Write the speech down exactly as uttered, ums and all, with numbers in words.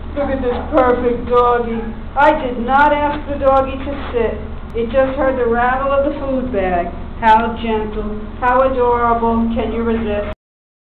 Look at this perfect doggie. I did not ask the doggie to sit. It just heard the rattle of the food bag. How gentle, how adorable. Can you resist?